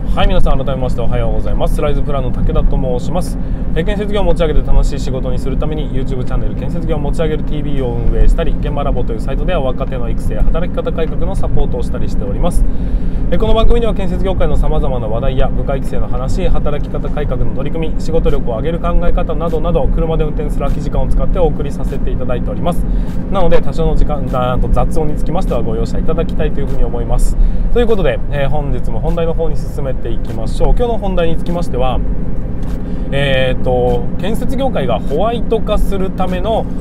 はい、皆さん改めましておはようございます。ライズプランの武田と申します。建設業を持ち上げて楽しい仕事にするために YouTube チャンネル建設業を持ち上げる TV を運営したり、現場ラボというサイトでは若手の育成や働き方改革のサポートをしたりしております。この番組では建設業界のさまざまな話題や部下育成の話、働き方改革の取り組み、仕事力を上げる考え方などなど、車で運転する空き時間を使ってお送りさせていただいております。なので多少の時間雑音につきましてはご容赦いただきたいというふうに思います。ということで、本日も本題の方に進めていきましょう。今日の本題につきましては、建設業界がホワイト化するための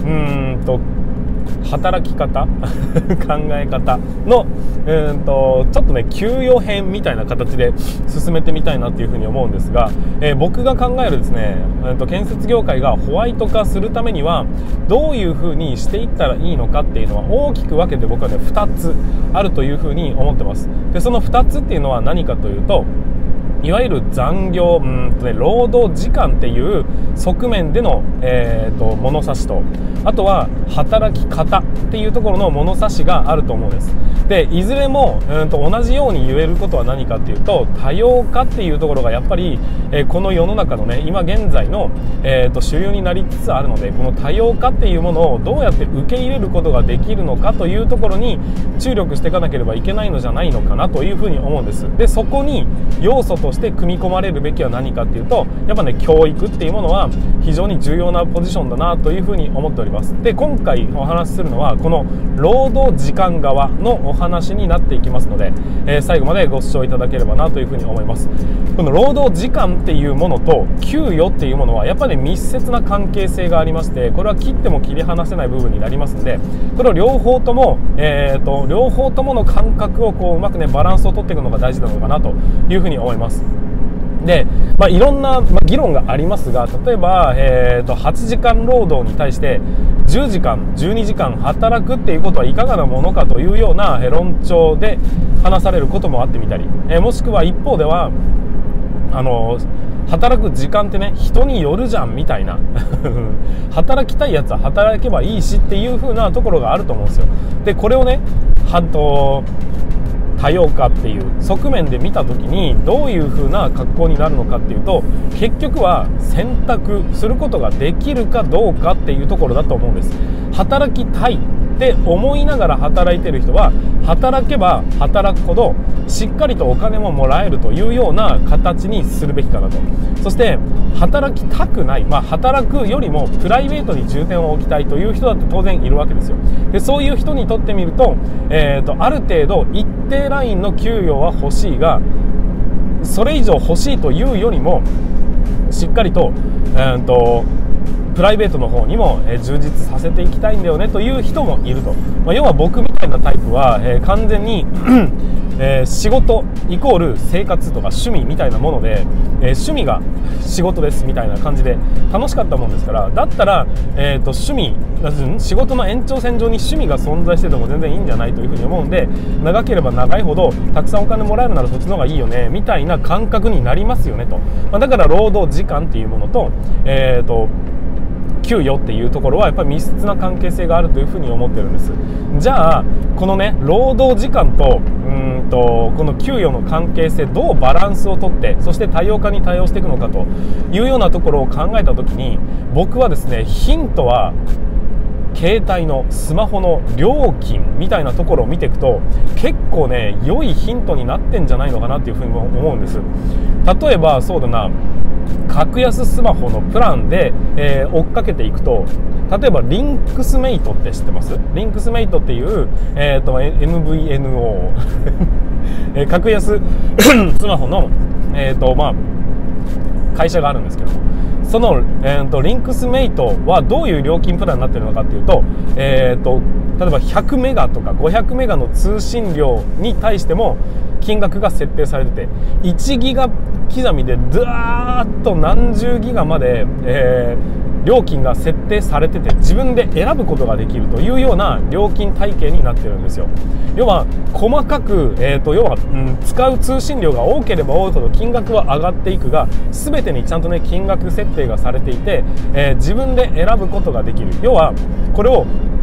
働き方考え方のちょっとね給与編みたいな形で進めてみたいなっていうふうに思うんですが、僕が考えるですね、建設業界がホワイト化するためにはどういうふうにしていったらいいのかっていうのは大きく分けて僕はね2つあるというふうに思ってます。でその2つっていうのは何かというと、いわゆる残業、労働時間っていう側面での、物差しと、あとは働き方っていうところの物差しがあると思うんです。でいずれも、同じように言えることは何かっていうと、多様化っていうところがやっぱり、この世の中のね今現在の、主流になりつつあるので、この多様化っていうものをどうやって受け入れることができるのかというところに注力していかなければいけないのじゃないのかなというふうに思うんです。でそこに要素として組み込まれるべきは何かっていうと、やっぱね教育っていうものは非常に重要なポジションだなというふうに思っております。で今回お話しするのはこの労働時間側のお話になっていきますので、最後までご視聴いただければなというふうに思います。この労働時間っていうものと給与っていうものはやっぱり密接な関係性がありまして、これは切っても切り離せない部分になりますので、これを両方ともの感覚をうまくねバランスを取っていくのが大事なのかなというふうに思います。でいろんな、議論がありますが、例えば、8時間労働に対して10時間12時間働くっていうことはいかがなものかというような論調で話されることもあってみたり、もしくは一方では働く時間ってね人によるじゃんみたいな働きたいやつは働けばいいしっていう風なところがあると思うんですよ。でこれをね多様化っていう側面で見た時にどういう風な格好になるのかっていうと、結局は選択することができるかどうかっていうところだと思うんです。働きたいって思いながら働いてる人は働けば働くほどしっかりとお金ももらえるというような形にするべきかなと。そして働きたくない、働くよりもプライベートに重点を置きたいという人だって当然いるわけですよ。でそういう人にとってみると、ある程度一定ラインの給与は欲しいが、それ以上欲しいというよりもしっかりと、プライベートの方にも充実させていきたいんだよねという人もいると。要は僕みたいなタイプは、完全に仕事イコール生活とか趣味みたいなもので、趣味が仕事ですみたいな感じで楽しかったもんですから、だったら、仕事の延長線上に趣味が存在してても全然いいんじゃないというふうに思うんで、長ければ長いほどたくさんお金もらえるならそっちの方がいいよねみたいな感覚になりますよねと。だから労働時間っていうものと給与っていうところはやっぱり密接な関係性があるというふうに思ってるんです。じゃあこのね労働時間とこの給与の関係性どうバランスをとって、そして多様化に対応していくのかというようなところを考えたときに、僕はですねヒントは携帯のスマホの料金みたいなところを見ていくと結構ね良いヒントになってんじゃないのかなっていうふうに思うんです。例えばそうだな、格安スマホのプランで、追っかけていくと、例えばリンクスメイトって知ってます？リンクスメイトっていう、MVNO 格安スマホの、会社があるんですけども、その、リンクスメイトはどういう料金プランになっているのかっていうと、例えば100メガとか500メガの通信量に対しても金額が設定されてて、1ギガ刻みでドワーッと何十ギガまで、料金が設定されてて自分で選ぶことができるというような料金体系になってるんですよ。要は細かく、使う通信量が多ければ多いほど金額は上がっていくが、全てにちゃんとね金額設定がされていて、自分で選ぶことができる。要はこれを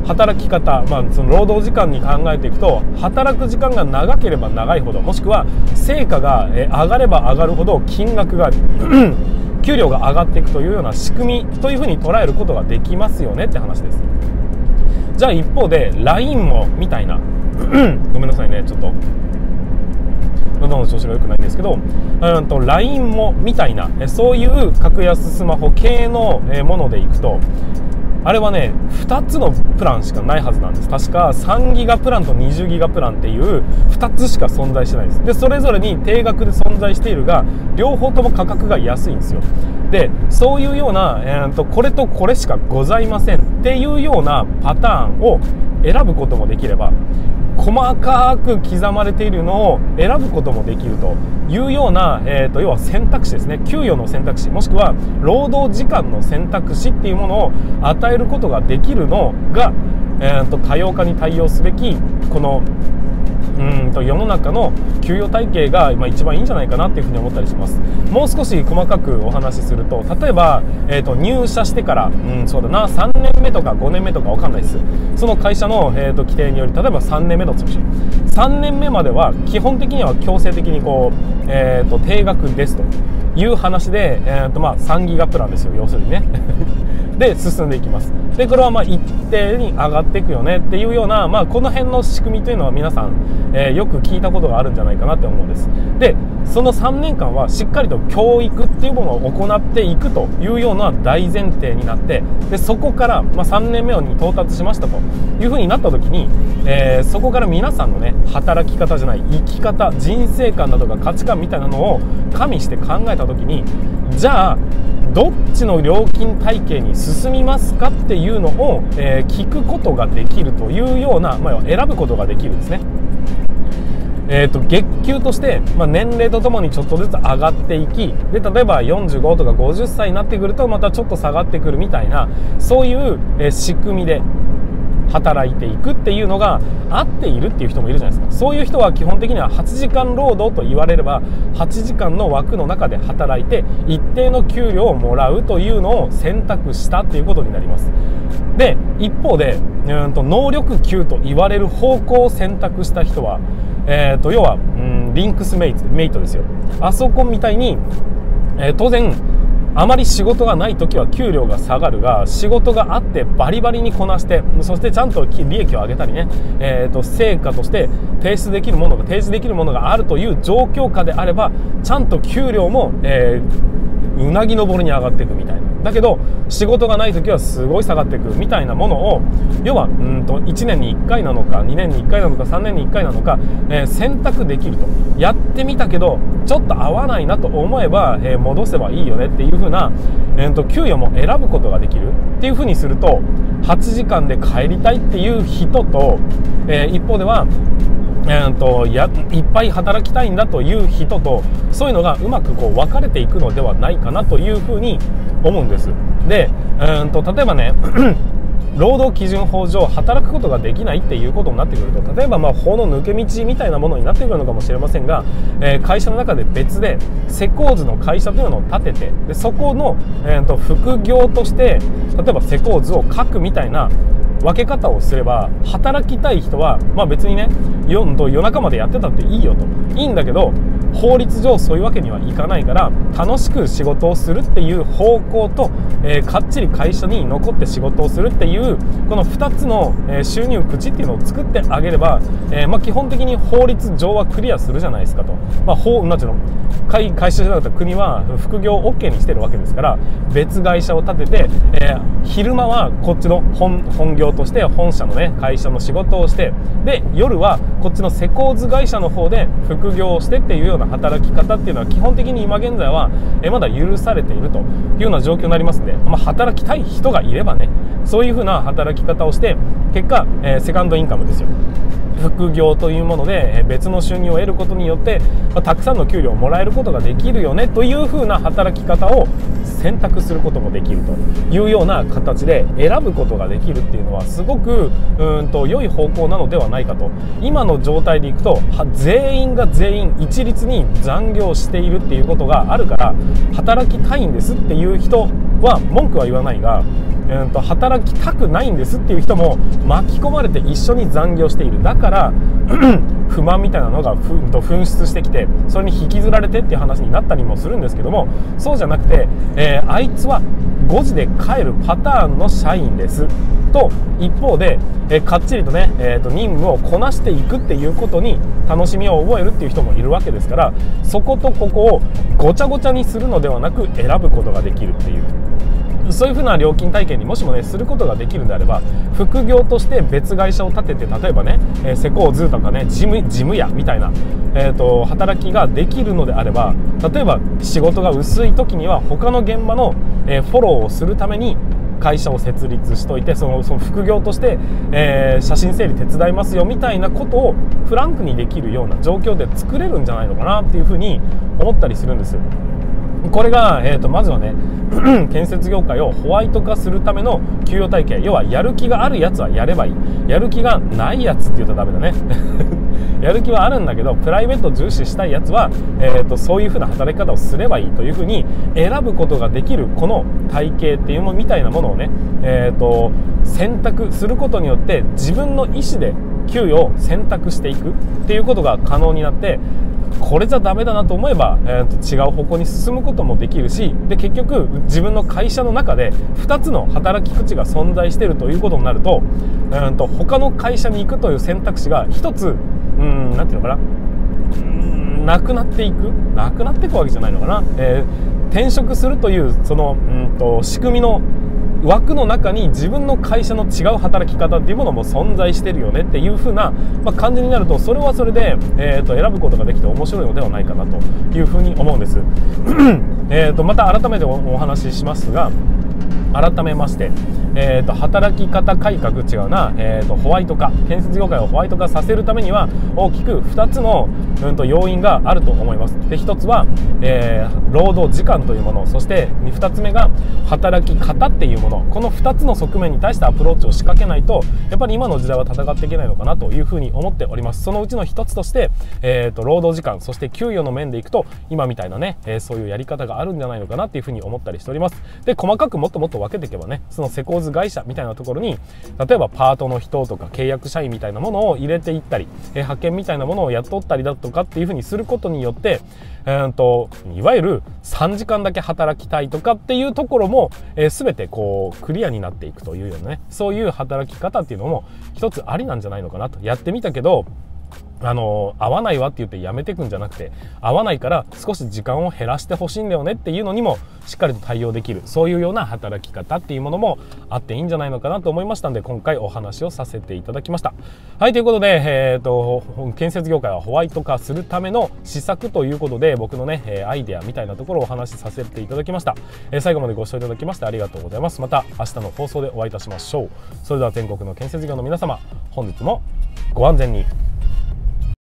働き方、その労働時間に考えていくと、働く時間が長ければ長いほど、もしくは成果が上がれば上がるほど金額が給料が上がっていくというような仕組みというふうに捉えることができますよねって話です。じゃあ一方で LINE もみたいなごめんなさいね、ちょっと喉の調子が良くないんですけど、LINE もみたいなそういう格安スマホ系のものでいくと、あれはね2つのプランしかないはずなんです。確か3ギガプランと20ギガプランっていう2つしか存在してないです。でそれぞれに定額で存在しているが、両方とも価格が安いんですよ。でそういうような、これとこれしかございませんっていうようなパターンを選ぶこともできれば、細かく刻まれているのを選ぶこともできるというような、要は選択肢ですね。給与の選択肢、もしくは労働時間の選択肢っていうものを与えることができるのが、多様化に対応すべきこの世の中の給与体系が一番いいんじゃないかなっていうふうに思ったりします。もう少し細かくお話しすると、例えば、入社してから、そうだな、3年目とか5年目とか分かんないです。その会社の、規定により、例えば3年目の潰し、3年目までは基本的には強制的にこう、定額ですという話で、3ギガプランですよ、要するにねで進んでいきます。でこれは一定に上がっていくよねっていうような、この辺の仕組みというのは皆さん、よく聞いたことがあるんじゃないかなって思うんです。でその3年間はしっかりと教育っていうものを行っていくというような大前提になって、でそこから、3年目に到達しましたというふうになった時に、そこから皆さんのね働き方じゃない生き方、人生観だとか価値観みたいなのを加味して考えた時に、じゃあどっちの料金体系に進みますかっていうのを、聞くことができるというような、選ぶことができるんですね。月給として、年齢とともにちょっとずつ上がっていき、で例えば45とか50歳になってくるとまたちょっと下がってくるみたいな、そういう、仕組みで働いていくっていうのが合っているっていう人もいるじゃないですか。そういう人は基本的には8時間労働と言われれば8時間の枠の中で働いて一定の給料をもらうというのを選択したっていうことになります。で一方で能力給と言われる方向を選択した人は、要はリンクスメイトですよ。あそこみたいに、当然あまり仕事がない時は給料が下がるが、仕事があってバリバリにこなして、そしてちゃんと利益を上げたりね、成果として提示できるものがあるという状況下であれば、ちゃんと給料も、うなぎ登りに上がっていくみたいな。だけど仕事がない時はすごい下がっていくみたいなものを、要は1年に1回なのか2年に1回なのか3年に1回なのか、選択できると。やってみたけどちょっと合わないなと思えば、戻せばいいよねっていう風な、給与も選ぶことができるっていう風にすると、8時間で帰りたいっていう人と、一方ではいっぱい働きたいんだという人と、そういうのがうまくこう分かれていくのではないかなというふうに思うんです。で、例えばね労働基準法上働くことができないっていうことになってくると、例えば法の抜け道みたいなものになってくるのかもしれませんが、会社の中で別で施工図の会社というのを立てて、でそこの、副業として例えば施工図を書くみたいな分け方をすれば、働きたい人は、別にね夜中までやってたっていいよと、いいんだけど法律上そういうわけにはいかないから、楽しく仕事をするっていう方向と、かっちり会社に残って仕事をするっていうこの2つの、収入口っていうのを作ってあげれば、基本的に法律上はクリアするじゃないですかと。なんていうの、会社じゃなくて国は副業を OK にしてるわけですから、別会社を立てて、昼間はこっちの本業として本社のね会社の仕事をして、で夜はこっちの施工図会社の方で副業をしてっていうような働き方っていうのは基本的に今現在はまだ許されているというような状況になりますので、働きたい人がいればね、そういう風な働き方をして結果、セカンドインカムですよ、副業というもので別の収入を得ることによって、たくさんの給料をもらえることができるよねという風な働き方を選択することもできるというような形で選ぶことができるっていうのはすごく良い方向なのではないかと。今の状態でいくと全員が全員一律に残業しているっていうことがあるから、働きたいんですっていう人は文句は言わないが、 働きたくないんですっていう人も巻き込まれて一緒に残業している。だから不満みたいなのが噴出してきて、それに引きずられてっていう話になったりもするんですけども、そうじゃなくて、あいつは5時で帰るパターンの社員ですと、一方で、かっちりとね、任務をこなしていくっていうことに楽しみを覚えるっていう人もいるわけですから、そことここをごちゃごちゃにするのではなく選ぶことができるっていう、そういうふうな料金体系にもしもねすることができるんであれば、副業として別会社を立てて、例えばね、施工図とかね、事務屋みたいな、働きができるのであれば、例えば仕事が薄い時には他の現場の、フォローをするために会社を設立しといて、その副業として、写真整理手伝いますよみたいなことをフランクにできるような状況で作れるんじゃないのかなっていうふうに思ったりするんです。これが、まずはね建設業界をホワイト化するための給与体系、要はやる気があるやつはやればいい、やる気がないやつって言うとダメだねやる気はあるんだけどプライベートを重視したいやつは、そういう風な働き方をすればいいという風に選ぶことができる、この体系っていうものみたいなものをね、選択することによって自分の意思で給与を選択していくっていうことが可能になって、これじゃダメだなと思えば、違う方向に進むこともできるし、で結局自分の会社の中で2つの働き口が存在しているということになると、他の会社に行くという選択肢が1つなんていうのかな、なくなっていくわけじゃないのかな、転職するというその仕組みの枠の中に自分の会社の違う働き方っていうものも存在してるよねっていう風な、感じになると、それはそれで、選ぶことができて面白いのではないかなという風に思うんですまた改めてお話ししますが、改めまして、働き方改革、違うな、ホワイト化、建設業界をホワイト化させるためには大きく2つの、要因があると思います。で1つは、労働時間というもの、そして2つ目が働き方っていうもの、この2つの側面に対してアプローチを仕掛けないと、やっぱり今の時代は戦っていけないのかなというふうに思っております。そのうちの1つとして、労働時間、そして給与の面でいくと今みたいなね、そういうやり方があるんじゃないのかなっていうふうに思ったりしております。で細かくもっともっと分けていけばね、その施工図会社みたいなところに例えばパートの人とか契約社員みたいなものを入れていったり、派遣みたいなものを雇ったりだとかっていうふうにすることによって、いわゆる3時間だけ働きたいとかっていうところも、全てこうクリアになっていくというようなね、そういう働き方っていうのも一つありなんじゃないのかなと。やってみたけど合わないわって言ってやめていくんじゃなくて、合わないから少し時間を減らしてほしいんだよねっていうのにもしっかりと対応できる、そういうような働き方っていうものもあっていいんじゃないのかなと思いましたので、今回お話をさせていただきました。はい、ということで、建設業界はホワイト化するための施策ということで、僕のねアイデアみたいなところをお話しさせていただきました。最後までご視聴いただきましてありがとうございます。また明日の放送でお会いいたしましょう。それでは全国の建設業の皆様、本日もご安全に。